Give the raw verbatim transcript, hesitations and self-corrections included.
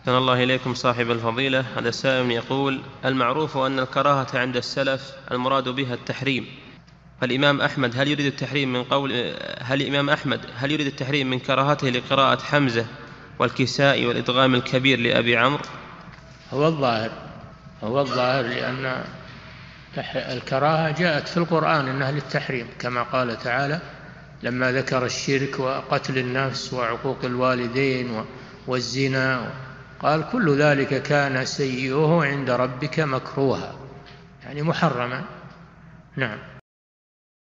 أحسن الله إليكم صاحب الفضيلة. هذا سائل يقول: المعروف أن الكراهة عند السلف المراد بها التحريم، فالإمام أحمد هل يريد التحريم من قول هل الإمام أحمد هل يريد التحريم من كراهته لقراءة حمزة والكسائي والإدغام الكبير لأبي عمرو؟ هو الظاهر هو الظاهر لأن الكراهة جاءت في القرآن أنها للتحريم، كما قال تعالى لما ذكر الشرك وقتل النفس وعقوق الوالدين والزنا، قال كل ذلك كان سيئه عند ربك مكروها، يعني محرما. نعم.